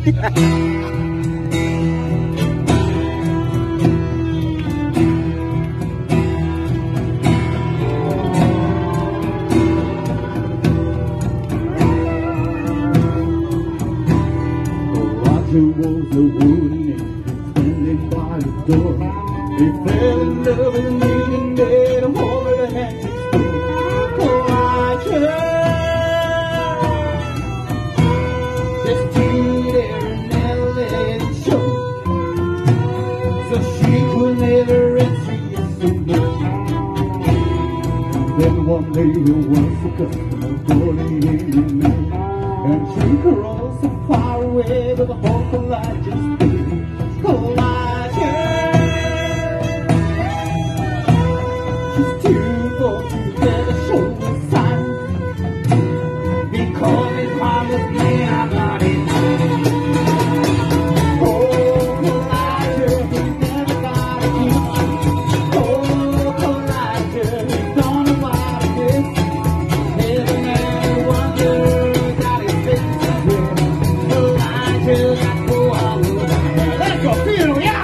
Roger was a wooden standing by the door. He fell in love with me and made a hole in the hand to store. Roger just stood there and never let it show. So she could never answer yes or no. And then one day there was a customer calling in the mail, and she crawled so far away with the whole collage just did. Collage, she's too old to let her show the sign, because it promised me I got it. Oh, collage, he never got a kiss. Oh, collage, he don't know what it is. Every man wonders that his face is red. Let's go, feel, yeah!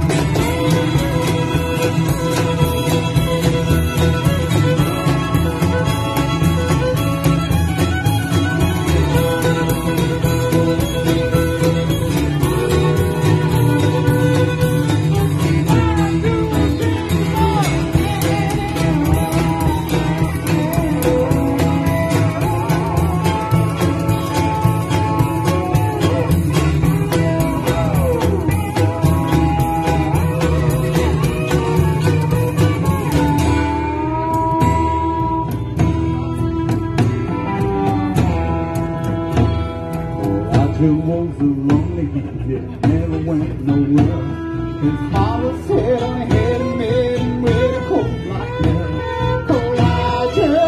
Roger was a lonely kid, never went nowhere. His father said I had made him with a coat like that. Roger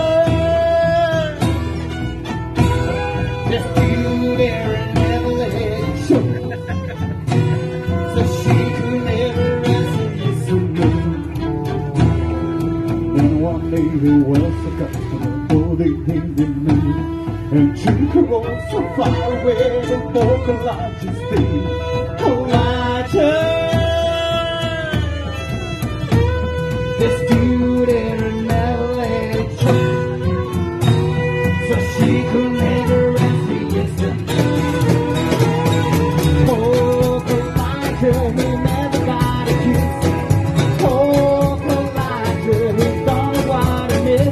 just stood there and never let it show. So she could never answer yes or no. Then one day there was a customer for the things they knew, and she crawled so far away and more collages stayed. Collages just stood there and never let it show. So she could never answer yes or no. Oh, collages, he never got a kiss. Oh, collages, he don't know what it is.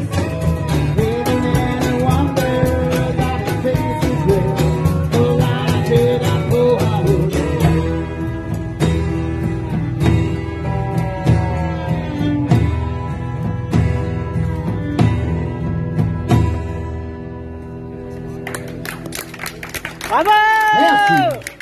Bravo! Merci.